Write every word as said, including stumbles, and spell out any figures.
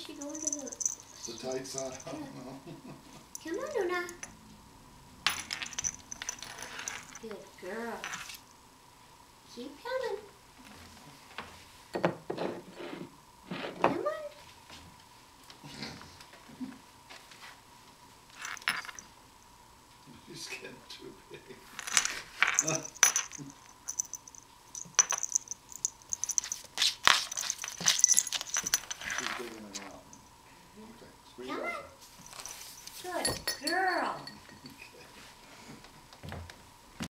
she go into the... The tight side? I don't know. Come on, Luna. Good girl. Keep coming. Come on. She's getting too big.